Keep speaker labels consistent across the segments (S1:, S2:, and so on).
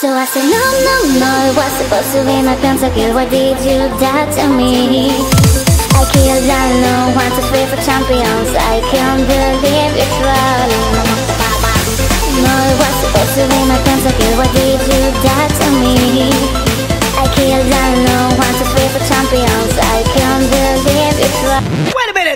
S1: So I said no, no, no, it was supposed to be my pentakill. Why did you die to me? I killed alone, want to fight for champions. I can't believe it's rolling. No, it was supposed to be my pentakill. Why did you die to me? I killed alone, want to fight for champions. I can't believe it's rolling.
S2: Wait a minute!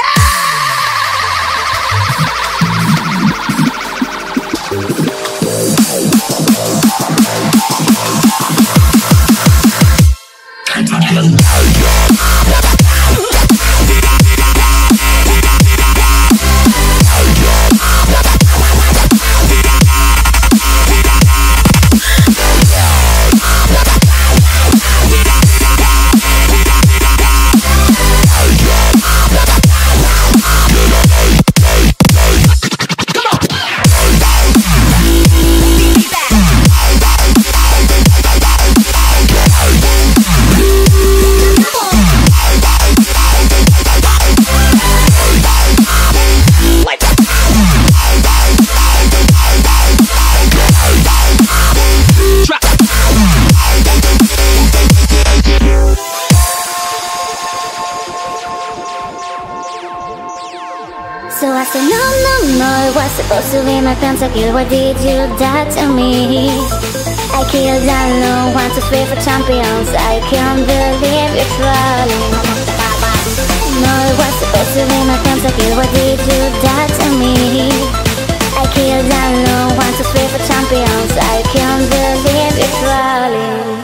S1: So I said no, no, no, it was supposed to be my pentakill. Why did you die to me? I killed alone, want to fight for champions. I can't believe it's rolling. No, it was supposed to be my pentakill. Why did you die to me? I killed alone, want to fight for champions. I can't believe it's rolling.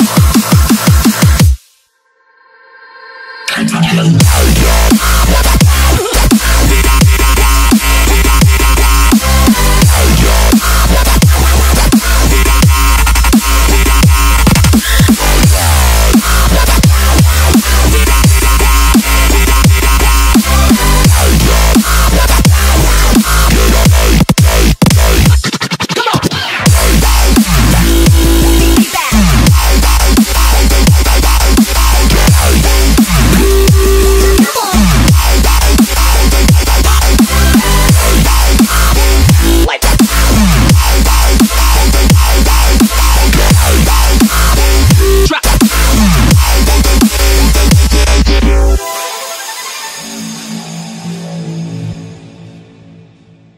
S3: Hello.